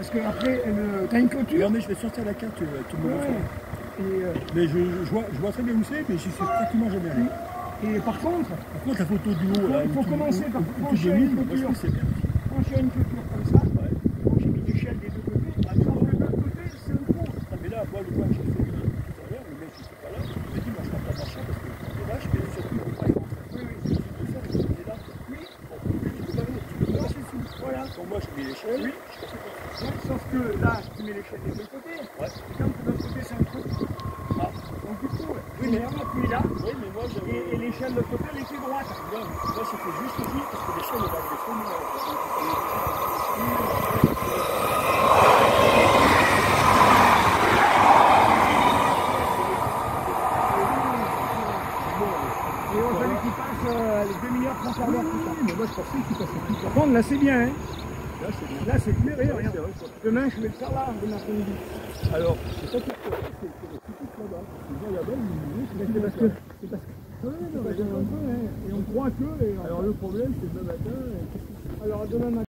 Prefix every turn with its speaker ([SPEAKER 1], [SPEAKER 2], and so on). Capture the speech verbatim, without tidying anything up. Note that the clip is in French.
[SPEAKER 1] parce que après, t'as une clôture.
[SPEAKER 2] Non mais je vais sortir la carte, euh, tout le monde.
[SPEAKER 1] Ouais. Et, euh,
[SPEAKER 2] mais je, je, vois, je vois très bien où c'est, mais j'y suis pratiquement jamais allé.
[SPEAKER 1] Et par contre,
[SPEAKER 2] par contre, la photo du haut, là,
[SPEAKER 1] il faut
[SPEAKER 2] tout,
[SPEAKER 1] commencer
[SPEAKER 2] où,
[SPEAKER 1] par
[SPEAKER 2] où,
[SPEAKER 1] franchir
[SPEAKER 2] où
[SPEAKER 1] une
[SPEAKER 2] moi,
[SPEAKER 1] clôture.
[SPEAKER 2] c'est bien.
[SPEAKER 1] Franchir une clôture comme ça. Ouais. J'ai mis l'échelle des deux côtés. Ah, de l'autre côté, c'est un trou.
[SPEAKER 2] Ah, mais là, moi, le point que j'ai fait tout à l'heure, le mec qui était pas là, il m'a dit, moi, je ne pas marcher parce que les vaches, mais surtout, il ne faut pas y rentrer. Oui, oui, c'est de faire, il est là. Oui. Bon, tu peux pas venir, tu peux pas passer dessus. Voilà. Donc moi, je mets l'échelle. Oui. Je passe comme ça.
[SPEAKER 1] Ouais, sauf que là, tu mets l'échelle des deux côtés. Ouais. Et quand de l'autre côté, c'est un trou. Ah. Donc du coup, oui, mais tu es là.
[SPEAKER 2] Oui, mais moi, je...
[SPEAKER 1] Et, et l'échelle de l'autre côté, elle était droite.
[SPEAKER 2] Non, moi, c'était juste ici parce que l'échelle, elle va aller fond.
[SPEAKER 1] Et on fallait qu'il passe euh, les deux milliards trente quarts d'heure.
[SPEAKER 2] Oui, mais moi, je pensais qu'il passait plus.
[SPEAKER 1] Par contre, là, c'est bien, hein.
[SPEAKER 2] Là, c'est bien.
[SPEAKER 1] Là, c'est clair, regarde. Demain, je vais le faire là, de l'après-midi.
[SPEAKER 2] Alors, c'est pas tout c'est là-bas. Les gens là-bas, ils
[SPEAKER 1] c'est parce que... C'est parce que... Oui, non, mais un peu, hein. Et on croit que... Et on...
[SPEAKER 2] Alors, le problème, c'est demain matin...
[SPEAKER 1] Alors, demain matin...